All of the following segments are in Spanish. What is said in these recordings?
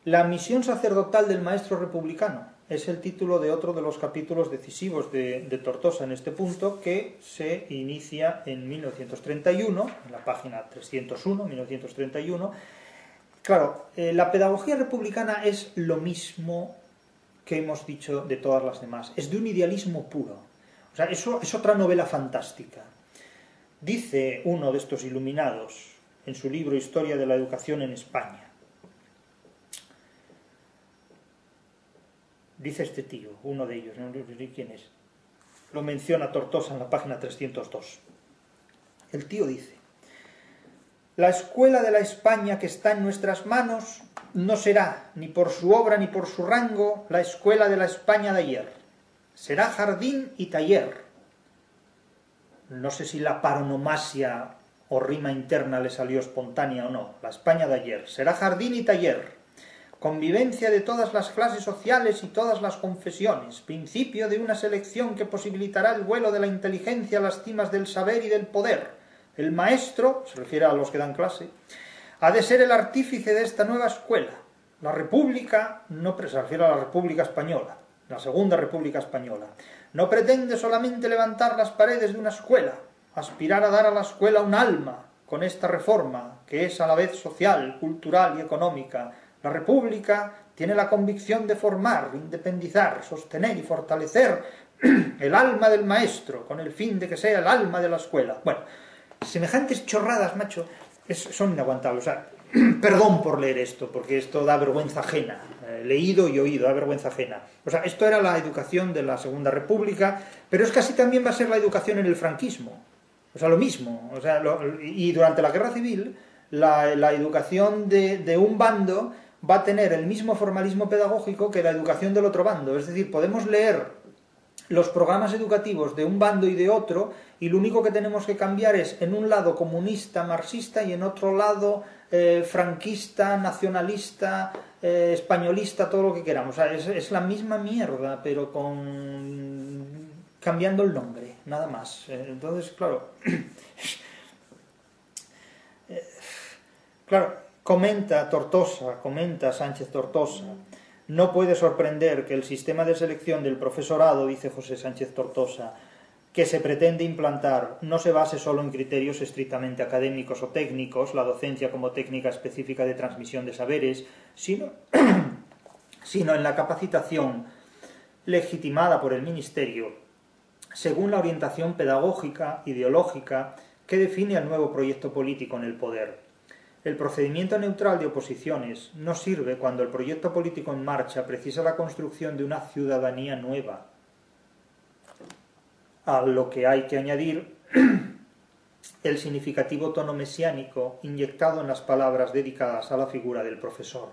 La misión sacerdotal del maestro republicano es el título de otro de los capítulos decisivos de Tortosa en este punto, que se inicia en 1931, en la página 301, 1931. Claro, la pedagogía republicana es lo mismo que hemos dicho de todas las demás, es de un idealismo puro. O sea, eso es otra novela fantástica. Dice uno de estos iluminados en su libro Historia de la Educación en España, dice este tío, uno de ellos, no sé quién es, lo menciona Tortosa en la página 302. El tío dice: la escuela de la España que está en nuestras manos no será, ni por su obra ni por su rango, la escuela de la España de ayer. Será jardín y taller. No sé si la paronomasia o rima interna le salió espontánea o no. La España de ayer será jardín y taller. Convivencia de todas las clases sociales y todas las confesiones, principio de una selección que posibilitará el vuelo de la inteligencia a las cimas del saber y del poder. El maestro, se refiere a los que dan clase, ha de ser el artífice de esta nueva escuela. La República, se refiere a la República Española, la Segunda República Española, no pretende solamente levantar las paredes de una escuela, aspirar a dar a la escuela un alma, con esta reforma, que es a la vez social, cultural y económica. La República tiene la convicción de formar, independizar, sostener y fortalecer el alma del maestro, con el fin de que sea el alma de la escuela. Bueno, semejantes chorradas, macho, son inaguantables. O sea, perdón por leer esto, porque esto da vergüenza ajena. Leído y oído, da vergüenza ajena. O sea, esto era la educación de la Segunda República, pero es que así también va a ser la educación en el franquismo. O sea, lo mismo. O sea, y durante la Guerra Civil, la educación de un bando va a tener el mismo formalismo pedagógico que la educación del otro bando. Es decir, podemos leer los programas educativos de un bando y de otro, y lo único que tenemos que cambiar es en un lado comunista, marxista, y en otro lado franquista, nacionalista, españolista, todo lo que queramos. O sea, es la misma mierda, pero cambiando el nombre, nada más. Entonces, claro, comenta Sánchez Tortosa: no puede sorprender que el sistema de selección del profesorado, dice José Sánchez Tortosa, que se pretende implantar no se base solo en criterios estrictamente académicos o técnicos, la docencia como técnica específica de transmisión de saberes, sino en la capacitación legitimada por el Ministerio, según la orientación pedagógica, ideológica, que define el nuevo proyecto político en el poder. El procedimiento neutral de oposiciones no sirve cuando el proyecto político en marcha precisa la construcción de una ciudadanía nueva, a lo que hay que añadir el significativo tono mesiánico inyectado en las palabras dedicadas a la figura del profesor.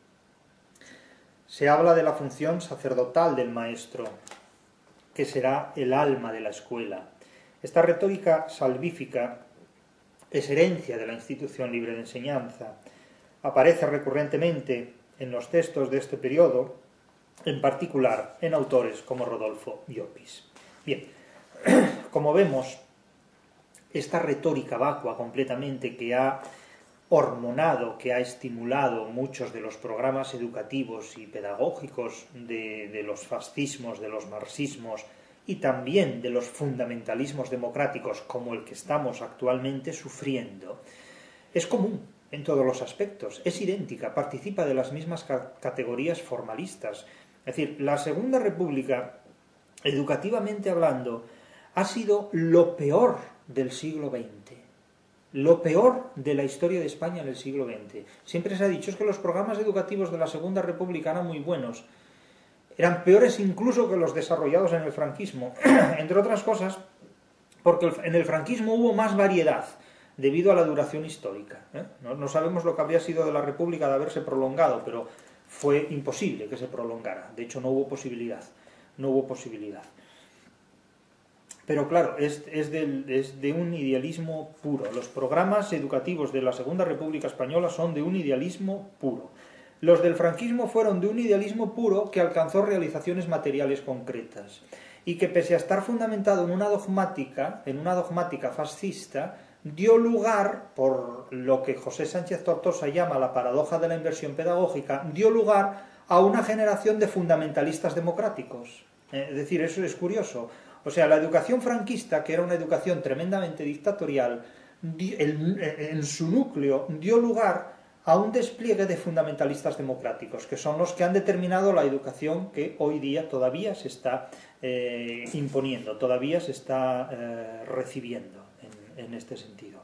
Se habla de la función sacerdotal del maestro, que será el alma de la escuela. Esta retórica salvífica es herencia de la institución libre de enseñanza. Aparece recurrentemente en los textos de este periodo, en particular en autores como Rodolfo Llopis. Bien, como vemos, esta retórica vacua completamente que ha hormonado, que ha estimulado muchos de los programas educativos y pedagógicos de los fascismos, de los marxismos y también de los fundamentalismos democráticos como el que estamos actualmente sufriendo, es común en todos los aspectos, es idéntica, participa de las mismas categorías formalistas. Es decir, la Segunda República, educativamente hablando, ha sido lo peor del siglo XX, lo peor de la historia de España en el siglo XX. Siempre se ha dicho que los programas educativos de la Segunda República eran muy buenos, eran peores incluso que los desarrollados en el franquismo, entre otras cosas porque en el franquismo hubo más variedad debido a la duración histórica. No sabemos lo que habría sido de la República de haberse prolongado, pero fue imposible que se prolongara. De hecho, no hubo posibilidad. Pero claro, es de un idealismo puro. Los programas educativos de la Segunda República Española son de un idealismo puro. Los del franquismo fueron de un idealismo puro que alcanzó realizaciones materiales concretas y que, pese a estar fundamentado en una dogmática fascista, dio lugar, por lo que José Sánchez Tortosa llama la paradoja de la inversión pedagógica, dio lugar a una generación de fundamentalistas democráticos. Es decir, eso es curioso. O sea, la educación franquista, que era una educación tremendamente dictatorial, en su núcleo dio lugar a un despliegue de fundamentalistas democráticos, que son los que han determinado la educación que hoy día todavía se está imponiendo, todavía se está recibiendo en este sentido.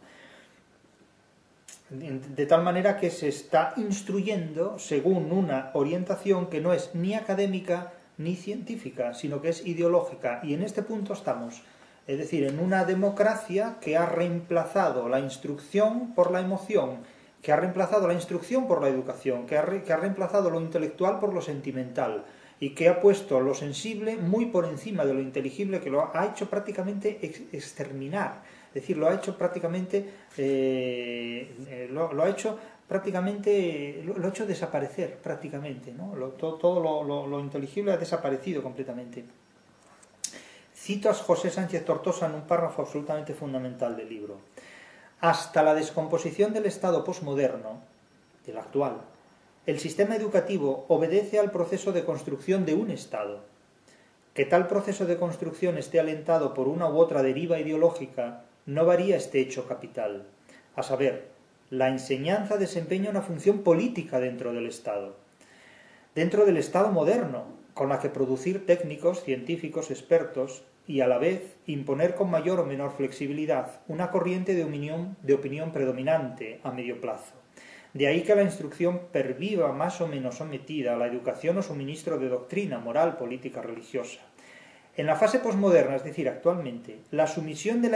De tal manera que se está instruyendo según una orientación que no es ni académica ni científica, sino que es ideológica. Y en este punto estamos, es decir, en una democracia que ha reemplazado la instrucción por la emoción, que ha reemplazado la instrucción por la educación, que ha reemplazado lo intelectual por lo sentimental, y que ha puesto lo sensible muy por encima de lo inteligible, que lo ha hecho prácticamente exterminar. Es decir, lo ha hecho prácticamente, lo ha hecho desaparecer prácticamente, ¿no? Todo lo inteligible ha desaparecido completamente. Cito a José Sánchez Tortosa en un párrafo absolutamente fundamental del libro. Hasta la descomposición del Estado posmoderno, del actual, el sistema educativo obedece al proceso de construcción de un Estado. Que tal proceso de construcción esté alentado por una u otra deriva ideológica no varía este hecho capital, a saber, la enseñanza desempeña una función política dentro del Estado moderno, con la que producir técnicos, científicos, expertos y a la vez imponer con mayor o menor flexibilidad una corriente de opinión predominante a medio plazo. De ahí que la instrucción perviva más o menos sometida a la educación o suministro de doctrina, moral, política, religiosa. En la fase posmoderna, es decir, actualmente, la sumisión de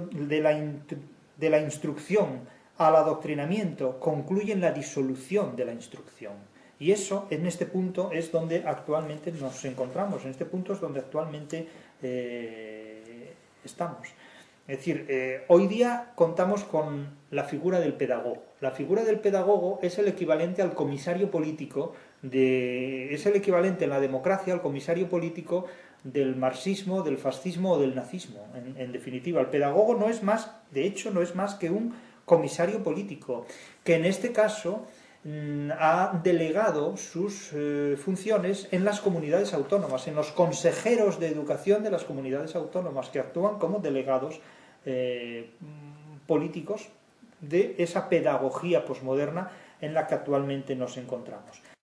la instrucción al adoctrinamiento concluye en la disolución de la instrucción. Y eso, en este punto, es donde actualmente nos encontramos, en este punto es donde actualmente estamos. Es decir, hoy día contamos con la figura del pedagogo. La figura del pedagogo es el equivalente al comisario político, es el equivalente en la democracia al comisario político del marxismo, del fascismo o del nazismo. En definitiva, el pedagogo no es más, de hecho, no es más que un comisario político, que en este caso ha delegado sus funciones en las comunidades autónomas, en los consejeros de educación de las comunidades autónomas, que actúan como delegados políticos de esa pedagogía posmoderna en la que actualmente nos encontramos.